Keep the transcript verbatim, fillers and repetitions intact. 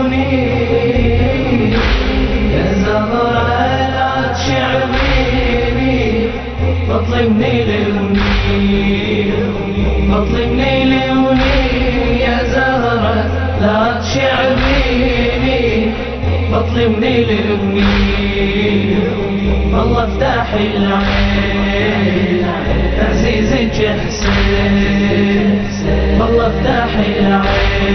ليوني يا زهرة لا تشعبيني تظلمني ليوني تظلمني ليوني يا زهرة لا تشعبيني تظلمني ليوني والله افتحي العين عزيزك يا حسين والله افتحي العين